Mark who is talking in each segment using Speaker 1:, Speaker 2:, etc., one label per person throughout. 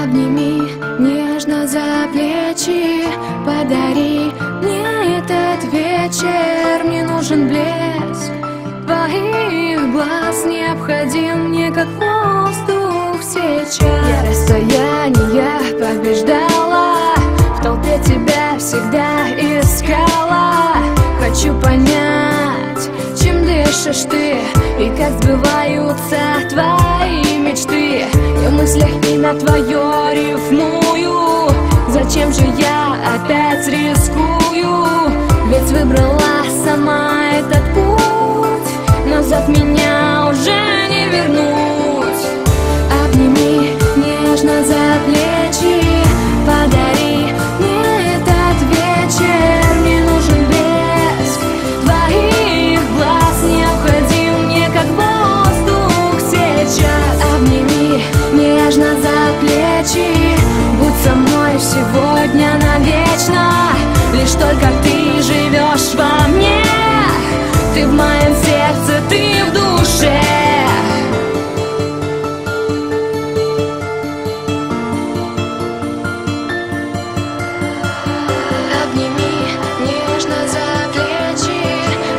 Speaker 1: Обними нежно за плечи, подари мне этот вечер. Мне нужен блеск твоих глаз, необходим мне как воздух сейчас. Я расстояния побеждала, в толпе тебя всегда искала. Хочу понять, чем дышишь ты и как сбываются твои мечты. Я в мыслях имя твое рифмую. Зачем же я опять рискую? Ведь выбрала сама этот путь, назад меня уже не вернуть. Обними нежно за плечи, подари мне этот вечер. Мне нужен блеск твоих глаз, необходим мне как воздух сейчас. Обними нежно за плечи, будь со мной сегодня навечно. Лишь только ты живешь во мне, ты в моем сердце, ты в душе. Обними нежно за плечи.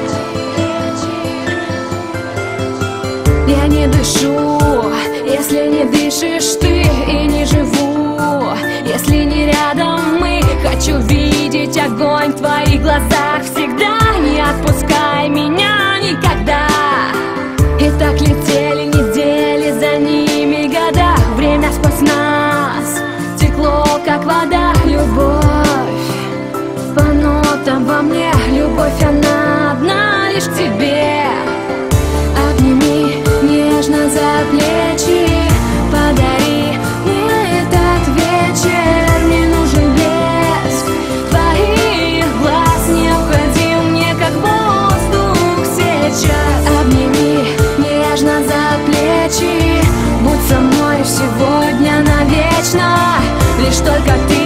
Speaker 1: Я не дышу, если не дышишь ты, и не живу, если не рядом мы. Хочу видеть огонь в твоих глазах всегда. Не отпускай меня никогда. И так летели недели, за ними года. Время сквозь нас текло, как вода. Любовь по нотам во мне, любовь она одна лишь к тебе. Обними нежно за плечи, подари мне этот вечер. Мне нужен блеск твоих глаз, необходим мне как воздух сейчас. Обними нежно за плечи, будь со мной сегодня навечно. Лишь только ты